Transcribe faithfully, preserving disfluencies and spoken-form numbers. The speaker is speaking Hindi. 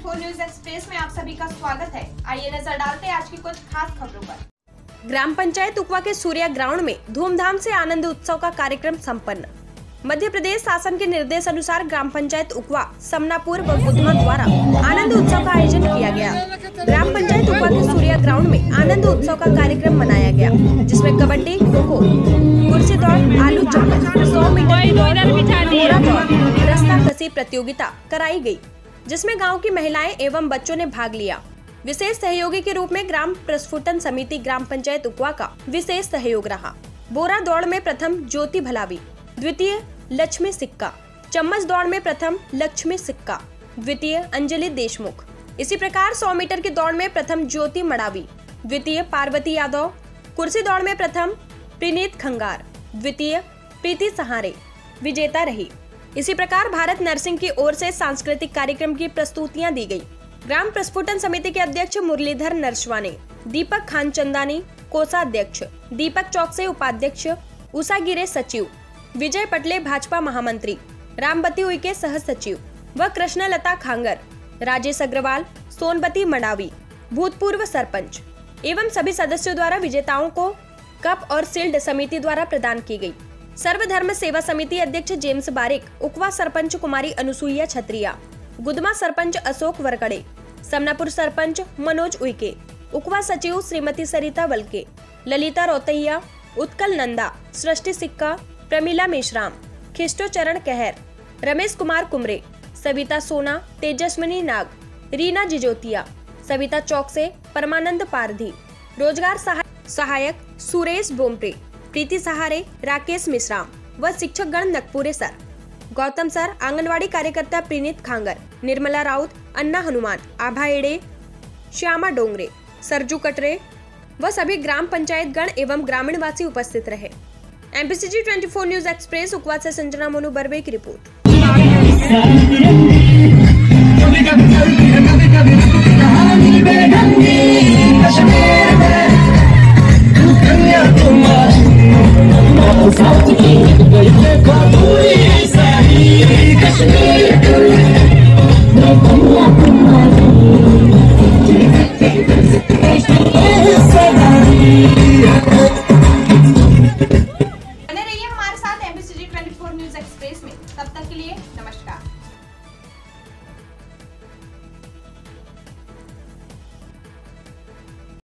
चौबीस न्यूज एक्सप्रेस में आप सभी का स्वागत है। आइए नजर डालते हैं आज की कुछ खास खबरों पर। ग्राम पंचायत उकवा के सूर्या ग्राउंड में धूमधाम से आनंद उत्सव का कार्यक्रम संपन्न। मध्य प्रदेश शासन के निर्देश अनुसार ग्राम पंचायत उकवा, समनापुर व गुदमा द्वारा आनंद उत्सव का आयोजन किया गया। ग्राम पंचायत उकवा के सूर्या ग्राउंड में आनंद उत्सव का कार्यक्रम मनाया गया, जिसमें कबड्डी, खो खो, कुर्सी दौड़, आलू चक्कर, सौ मीटर की दौड़, रास्ता कसी प्रतियोगिता कराई गई, जिसमें गांव की महिलाएं एवं बच्चों ने भाग लिया। विशेष सहयोगी के रूप में ग्राम प्रस्फुटन समिति ग्राम पंचायत उकवा का विशेष सहयोग रहा। बोरा दौड़ में प्रथम ज्योति भलावी, द्वितीय लक्ष्मी सिक्का, चम्मच दौड़ में प्रथम लक्ष्मी सिक्का, द्वितीय अंजलि देशमुख। इसी प्रकार सौ मीटर की दौड़ में प्रथम ज्योति मड़ावी, द्वितीय पार्वती यादव, कुर्सी दौड़ में प्रथम प्रीनीत खंगार, द्वितीय प्रीति सहारे विजेता रही। इसी प्रकार भारत नर्सिंग की ओर से सांस्कृतिक कार्यक्रम की प्रस्तुतियां दी गई। ग्राम प्रस्फुटन समिति के अध्यक्ष मुरलीधर नरसवाने, दीपक खानचंदानी कोषाध्यक्ष, दीपक चौकसे उपाध्यक्ष, उषा गिरे सचिव, विजय पटले भाजपा महामंत्री, रामबती उइके सह सचिव व कृष्णलता खांगर, राजेश अग्रवाल, सोनबती मडावी, भूतपूर्व सरपंच एवं सभी सदस्यों द्वारा विजेताओं को कप और शील्ड समिति द्वारा प्रदान की गई। सर्वधर्म सेवा समिति अध्यक्ष जेम्स बारिक, उकवा सरपंच कुमारी अनुसुईया छत्रिया, गुदमा सरपंच अशोक वरकड़े, समनापुर सरपंच मनोज उइके, उकवा सचिव श्रीमती सरिता वलके, ललिता रोतैया, उत्कल नंदा, सृष्टि सिक्का, प्रमिला मेश्राम, खिस्टो चरण कहर, रमेश कुमार कुमरे, सविता सोना, तेजस्विनी नाग, रीना जिजोतिया, सविता चौकसे, परमानंद पारधी, रोजगार सहाय सहायक सुरेश बोमटे, प्रीति सहारे, राकेश मिश्राम व शिक्षक गण नकपुरे सर, गौतम सर, आंगनवाड़ी कार्यकर्ता प्रीनीत खांगर, निर्मला राउत, अन्ना हनुमान, आभा एड़े, श्यामा डोंगरे, सरजू कटरे व सभी ग्राम पंचायत गण एवं ग्रामीण वासी उपस्थित रहे। एमपीसीजी चौबीस न्यूज एक्सप्रेस उकवा से संजना मोनू बर्वे की रिपोर्ट। South